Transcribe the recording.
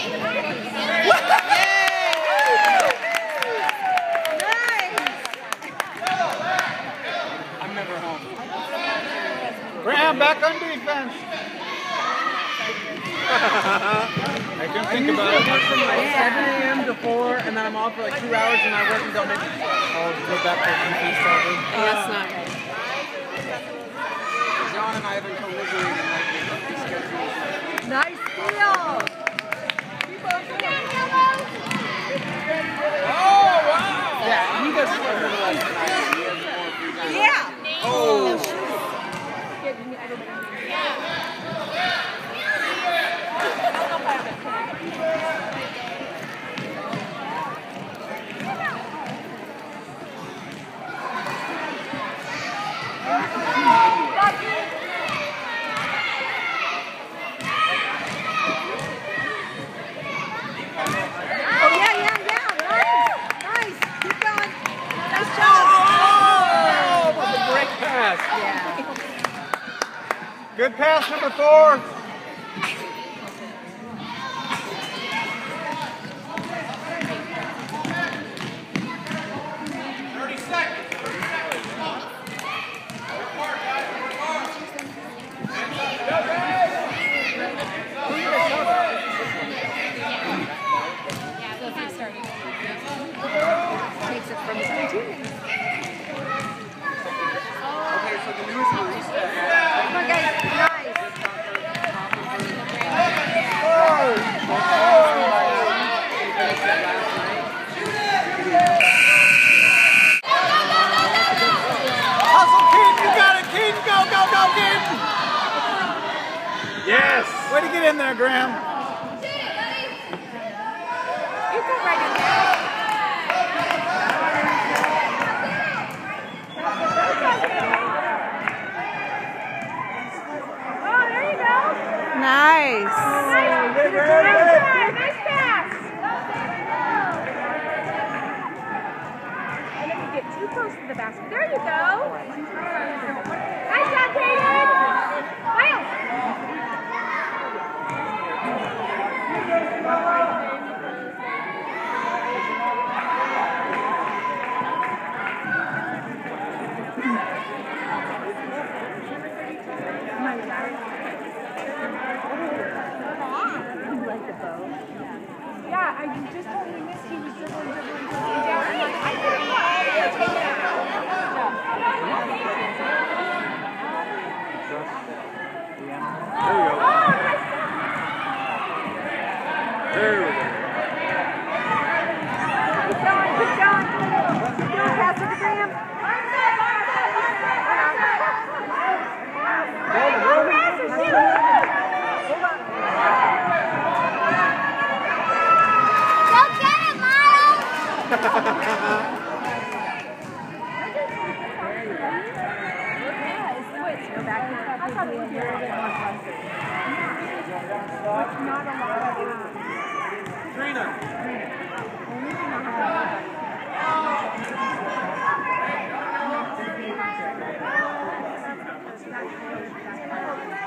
I'm never home. Graham, back on defense. I can think about it. I work from like 7 a.m. to 4, and then I'm off for like 2 hours, and I work until maybe. I'll go back to defense probably. That's not good. John and I have been co-liberating lately. Nice steal! Oh, wow! Yeah, he does more than us tonight. He has more free time. Yeah! Oh! Good pass, number 4. Takes it from 17. Okay, so the newest barista. Come on, guys. Nice. Hustle, Keaton, you got it, Keaton. Go, go, go, Keaton. Yes. Way to get in there, Graham. You go right in there. Oh, there you go. Nice. Nice pass. And then you get too close to the basket. There you go. Nice job, Kaden. Miles. Yeah, I just totally missed he was dribbling down. I'm like, I couldn't go all the way to take it out. There you go. Oh, nice. There we go. Keep going, keep going. Go, pass it to Graham. Trina.